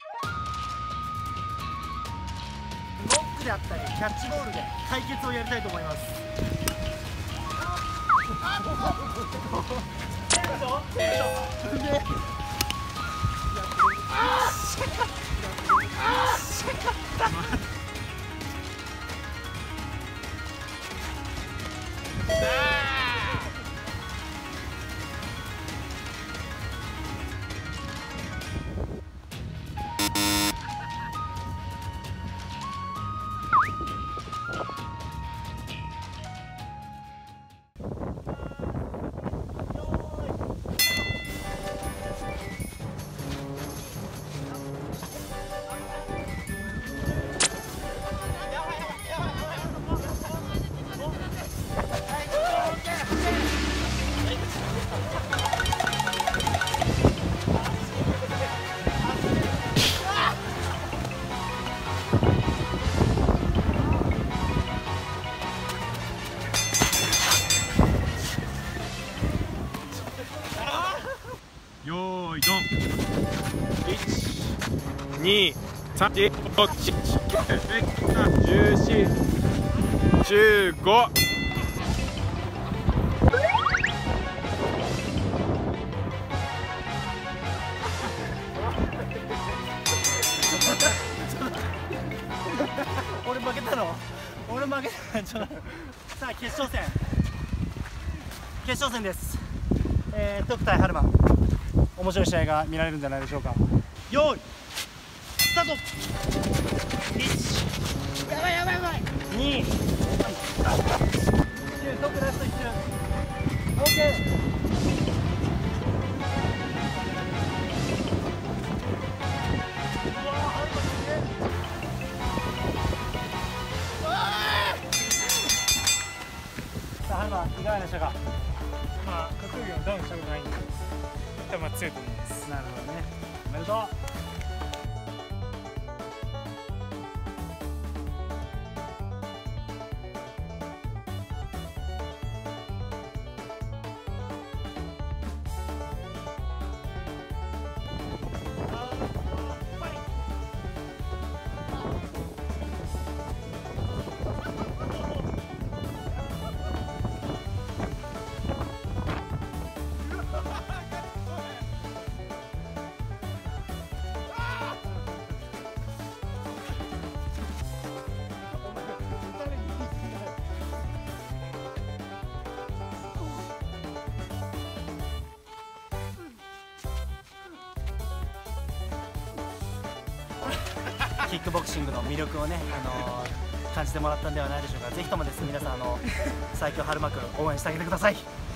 ノックであったりキャッチボールで解決をやりたいと思います。 よーいドン。1、2、3、4、14、15。 俺負けたの？俺負けた。さあ決勝戦です。徳対春馬、面白い試合が見られるんじゃないでしょうか。よーいスタート。1、やばい2、徳ラスト1周 OK。さあ春馬、いかがでしたか？ まあ格闘技はダウンしたことないんで多分強いと思います。 なるほどね。おめでとう。キックボクシングの魅力をね、感じてもらったんではないでしょうか。ぜひともですね、皆さん最強春馬くん応援してあげてください。